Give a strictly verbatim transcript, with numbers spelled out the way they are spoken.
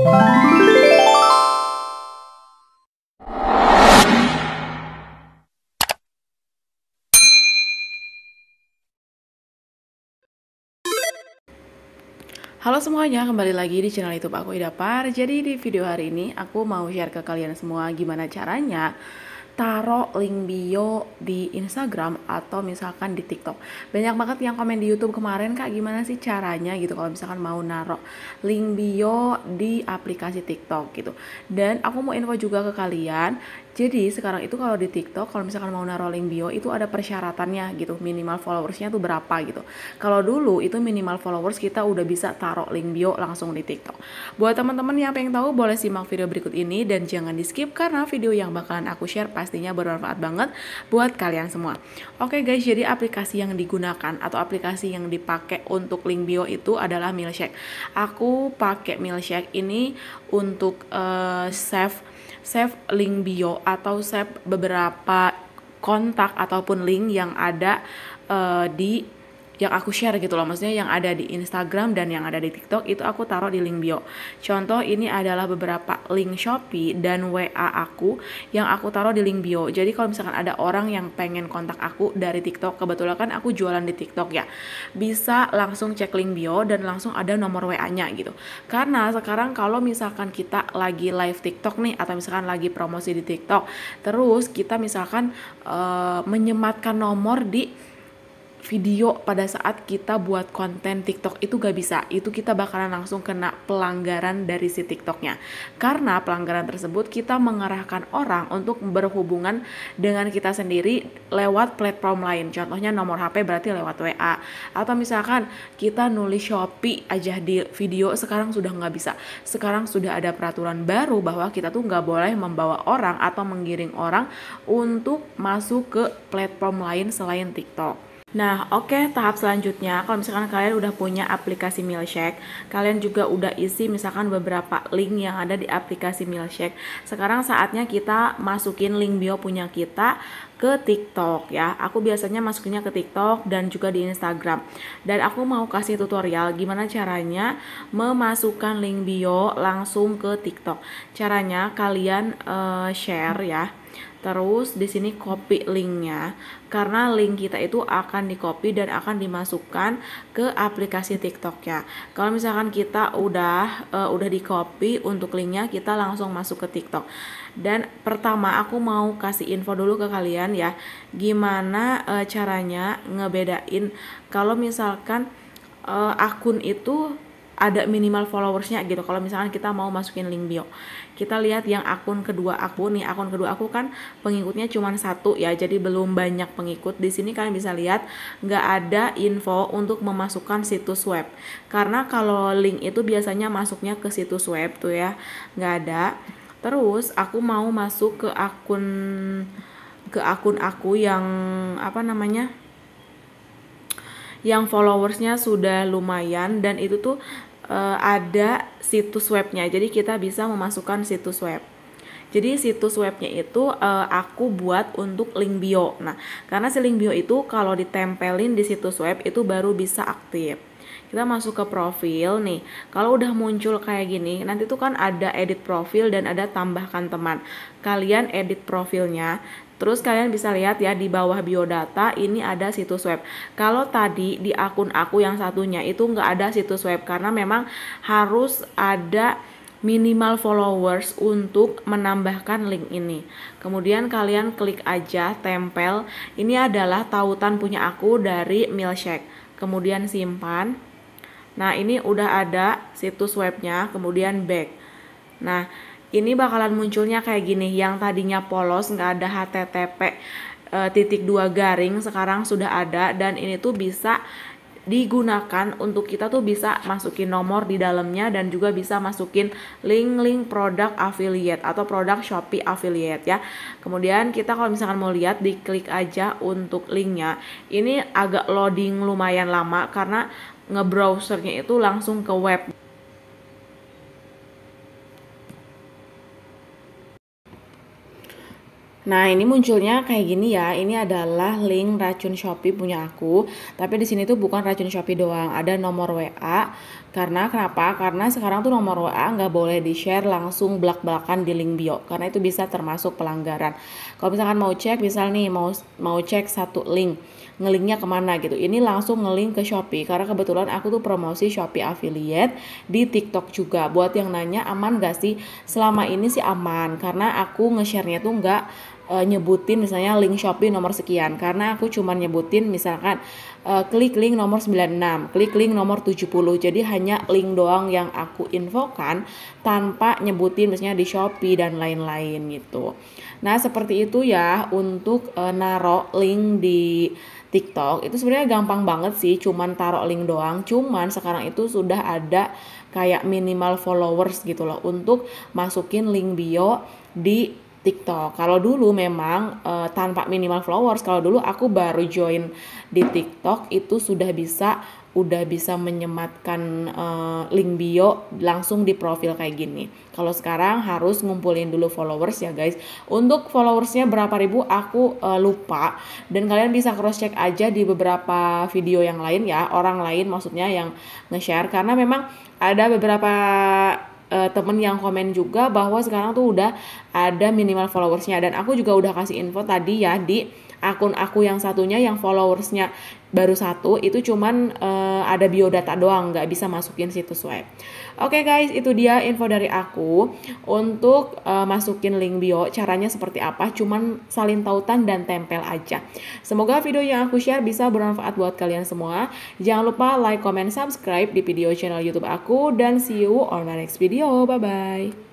Halo semuanya, kembali lagi di channel YouTube aku Idapar. Jadi di video hari ini aku mau share ke kalian semua gimana caranya taruh link bio di Instagram atau misalkan di TikTok. Banyak banget yang komen di YouTube kemarin, Kak, gimana sih caranya gitu kalau misalkan mau naruh link bio di aplikasi TikTok gitu. Dan aku mau info juga ke kalian. Jadi sekarang itu kalau di TikTok kalau misalkan mau naruh link bio itu ada persyaratannya gitu, minimal followersnya tuh berapa gitu. Kalau dulu itu minimal followers kita udah bisa taruh link bio langsung di TikTok. Buat teman-teman yang pengen tahu boleh simak video berikut ini dan jangan di skip karena video yang bakalan aku share pastinya bermanfaat banget buat kalian semua. Oke guys, jadi aplikasi yang digunakan atau aplikasi yang dipakai untuk link bio itu adalah Milkshake. Aku pakai Milkshake ini untuk uh, save save link bio atau save beberapa kontak ataupun link yang ada uh, di yang aku share gitu loh, maksudnya yang ada di Instagram dan yang ada di TikTok itu aku taruh di link bio. Contoh ini adalah beberapa link Shopee dan W A aku yang aku taruh di link bio. Jadi kalau misalkan ada orang yang pengen kontak aku dari TikTok, kebetulan kan aku jualan di TikTok ya, bisa langsung cek link bio dan langsung ada nomor W A-nya gitu. Karena sekarang kalau misalkan kita lagi live TikTok nih atau misalkan lagi promosi di TikTok, terus kita misalkan uh, menyematkan nomor di video pada saat kita buat konten TikTok itu gak bisa, itu kita bakalan langsung kena pelanggaran dari si TikToknya. Karena pelanggaran tersebut kita mengarahkan orang untuk berhubungan dengan kita sendiri lewat platform lain. Contohnya nomor H P berarti lewat W A. Atau misalkan kita nulis Shopee aja di video, sekarang sudah gak bisa. Sekarang sudah ada peraturan baru bahwa kita tuh gak boleh membawa orang atau menggiring orang untuk masuk ke platform lain selain TikTok. Nah, oke, okay, tahap selanjutnya kalau misalkan kalian udah punya aplikasi Milkshake, kalian juga udah isi misalkan beberapa link yang ada di aplikasi Milkshake. Sekarang saatnya kita masukin link bio punya kita ke TikTok ya. Aku biasanya masukinnya ke TikTok dan juga di Instagram. Dan aku mau kasih tutorial gimana caranya memasukkan link bio langsung ke TikTok. Caranya kalian uh, share ya. Terus di sini copy linknya, karena link kita itu akan di copy dan akan dimasukkan ke aplikasi TikTok ya. Kalau misalkan kita udah uh, udah di copy untuk linknya, kita langsung masuk ke TikTok. Dan pertama aku mau kasih info dulu ke kalian ya, gimana uh, caranya ngebedain kalau misalkan uh, akun itu ada minimal followersnya gitu. Kalau misalkan kita mau masukin link bio, kita lihat yang akun kedua aku nih, akun kedua aku kan pengikutnya cuma satu ya, jadi belum banyak pengikut. Di sini kalian bisa lihat nggak ada info untuk memasukkan situs web, karena kalau link itu biasanya masuknya ke situs web tuh ya, nggak ada. Terus aku mau masuk ke akun ke akun aku yang apa namanya yang followersnya sudah lumayan dan itu tuh uh, ada situs webnya, jadi kita bisa memasukkan situs web. Jadi situs webnya itu uh, aku buat untuk link bio. Nah, karena si link bio itu kalau ditempelin di situs web itu baru bisa aktif. Kita masuk ke profil nih. Kalau udah muncul kayak gini, nanti tuh kan ada edit profil dan ada tambahkan teman. Kalian edit profilnya. Terus kalian bisa lihat ya di bawah biodata ini ada situs web. Kalau tadi di akun aku yang satunya itu nggak ada situs web karena memang harus ada minimal followers untuk menambahkan link ini. Kemudian kalian klik aja tempel. Ini adalah tautan punya aku dari Milkshake. Kemudian simpan. Nah, ini udah ada situs webnya, kemudian back. Nah, ini bakalan munculnya kayak gini, yang tadinya polos nggak ada H T T P e, titik dua garing, sekarang sudah ada. Dan ini tuh bisa digunakan untuk kita tuh bisa masukin nomor di dalamnya dan juga bisa masukin link-link produk affiliate atau produk Shopee affiliate ya. Kemudian kita kalau misalkan mau lihat, diklik aja untuk linknya. Ini agak loading lumayan lama karena ngebrowsernya itu langsung ke web. Nah, ini munculnya kayak gini ya. Ini adalah link racun Shopee punya aku. Tapi di sini tuh bukan racun Shopee doang, ada nomor W A. Karena kenapa? Karena sekarang tuh nomor W A nggak boleh di-share langsung belak-belakan di link bio, karena itu bisa termasuk pelanggaran. Kalau misalkan mau cek, misal nih mau mau cek satu link, ngelinknya kemana gitu. Ini langsung ngelink ke Shopee, karena kebetulan aku tuh promosi Shopee affiliate di TikTok juga. Buat yang nanya aman gak sih? Selama ini sih aman, karena aku nge-share-nya tuh nggak uh, nyebutin misalnya link Shopee nomor sekian, karena aku cuma nyebutin misalkan uh, klik link nomor sembilan puluh enam, klik link nomor tujuh puluh. Jadi hanya link doang yang aku infokan tanpa nyebutin misalnya di Shopee dan lain-lain gitu. Nah, seperti itu ya untuk uh, naro link di TikTok. Itu sebenarnya gampang banget sih, cuman taruh link doang. Cuman sekarang itu sudah ada kayak minimal followers gitu loh untuk masukin link bio di TikTok. Kalau dulu memang uh, tanpa minimal followers, kalau dulu aku baru join di TikTok itu sudah bisa udah bisa menyematkan uh, link bio langsung di profil kayak gini. Kalau sekarang harus ngumpulin dulu followers ya guys. Untuk followersnya berapa ribu aku uh, lupa, dan kalian bisa cross check aja di beberapa video yang lain ya, orang lain maksudnya yang nge-share, karena memang ada beberapa uh, temen yang komen juga bahwa sekarang tuh udah ada minimal followersnya, dan aku juga udah kasih info tadi ya di akun aku yang satunya yang followersnya baru satu, itu cuman uh, ada biodata doang, nggak bisa masukin situs web. Oke okay guys, itu dia info dari aku untuk uh, masukin link bio. Caranya seperti apa, cuman salin tautan dan tempel aja. Semoga video yang aku share bisa bermanfaat buat kalian semua. Jangan lupa like, comment, subscribe di video channel YouTube aku, dan see you on the next video. Bye bye.